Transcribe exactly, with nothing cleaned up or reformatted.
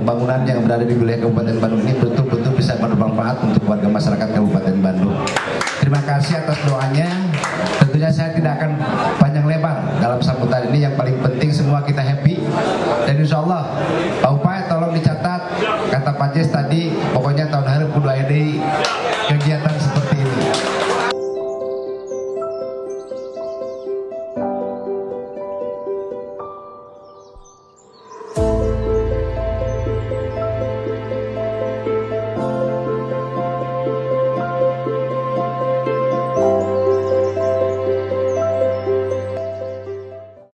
pembangunan yang berada di wilayah Kabupaten Bandung ini betul-betul bisa bermanfaat untuk warga masyarakat Kabupaten Bandung. Terima kasih atas doanya. Tentunya saya tidak akan panjang lebar dalam sambutan ini. Yang paling penting semua kita happy. Dan insya Allah, Pak Upay tolong dicatat kata Pak Jes tadi,